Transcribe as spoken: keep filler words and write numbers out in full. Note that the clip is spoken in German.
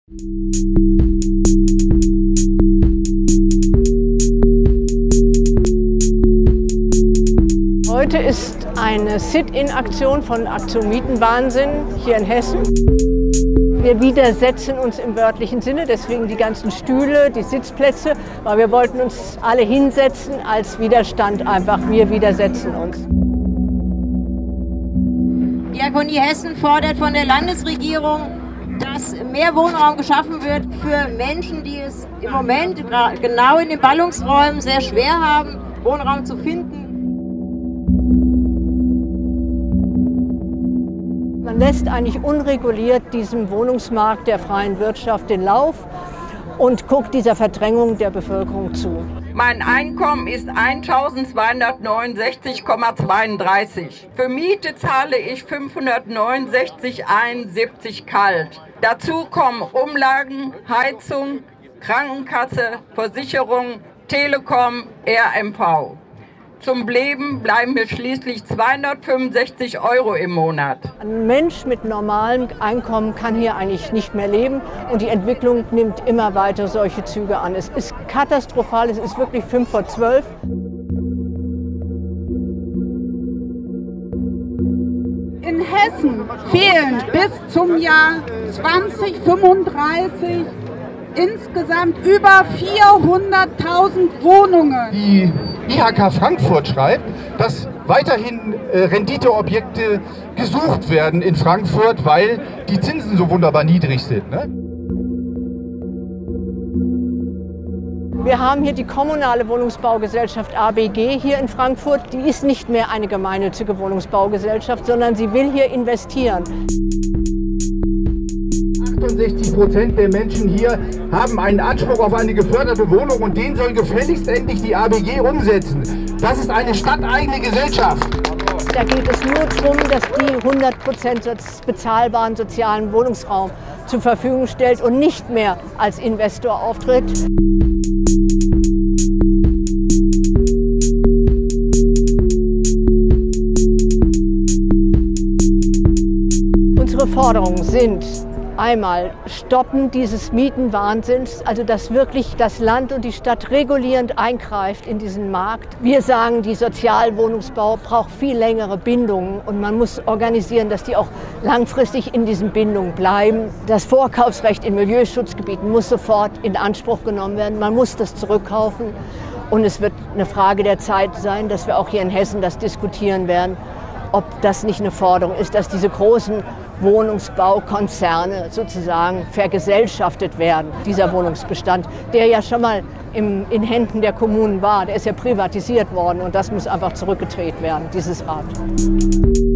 Heute ist eine Sit-in-Aktion von Aktion Mietenwahnsinn hier in Hessen. Wir widersetzen uns im wörtlichen Sinne, deswegen die ganzen Stühle, die Sitzplätze, weil wir wollten uns alle hinsetzen als Widerstand einfach. Wir widersetzen uns. Diakonie Hessen fordert von der Landesregierung, dass mehr Wohnraum geschaffen wird für Menschen, die es im Moment genau in den Ballungsräumen sehr schwer haben, Wohnraum zu finden. Man lässt eigentlich unreguliert diesem Wohnungsmarkt der freien Wirtschaft den Lauf und guckt dieser Verdrängung der Bevölkerung zu. Mein Einkommen ist eintausendzweihundertneunundsechzig Komma zweiunddreißig. Für Miete zahle ich fünfhundertneunundsechzig Komma einundsiebzig kalt. Dazu kommen Umlagen, Heizung, Krankenkasse, Versicherung, Telekom, R M V. Zum Leben bleiben mir schließlich zweihundertfünfundsechzig Euro im Monat. Ein Mensch mit normalem Einkommen kann hier eigentlich nicht mehr leben und die Entwicklung nimmt immer weiter solche Züge an. Es ist katastrophal, es ist wirklich fünf vor zwölf. In Hessen fehlen bis zum Jahr zweitausendfünfunddreißig insgesamt über vierhunderttausend Wohnungen. Die I H K Frankfurt schreibt, dass weiterhin äh, Renditeobjekte gesucht werden in Frankfurt, weil die Zinsen so wunderbar niedrig sind. Ne? Wir haben hier die kommunale Wohnungsbaugesellschaft A B G hier in Frankfurt. Die ist nicht mehr eine gemeinnützige Wohnungsbaugesellschaft, sondern sie will hier investieren. achtundsechzig Prozent der Menschen hier haben einen Anspruch auf eine geförderte Wohnung und den soll gefälligst endlich die A B G umsetzen. Das ist eine stadteigene Gesellschaft. Da geht es nur darum, dass die hundert Prozent bezahlbaren sozialen Wohnungsraum zur Verfügung stellt und nicht mehr als Investor auftritt. Unsere Forderungen sind: Einmal stoppen dieses Mietenwahnsinns, also dass wirklich das Land und die Stadt regulierend eingreift in diesen Markt. Wir sagen, die Sozialwohnungsbau braucht viel längere Bindungen und man muss organisieren, dass die auch langfristig in diesen Bindungen bleiben. Das Vorkaufsrecht in Milieuschutzgebieten muss sofort in Anspruch genommen werden. Man muss das zurückkaufen und es wird eine Frage der Zeit sein, dass wir auch hier in Hessen das diskutieren werden, ob das nicht eine Forderung ist, dass diese großen Wohnungsbaukonzerne sozusagen vergesellschaftet werden, dieser Wohnungsbestand, der ja schon mal im, in Händen der Kommunen war, der ist ja privatisiert worden und das muss einfach zurückgedreht werden, dieses Rad.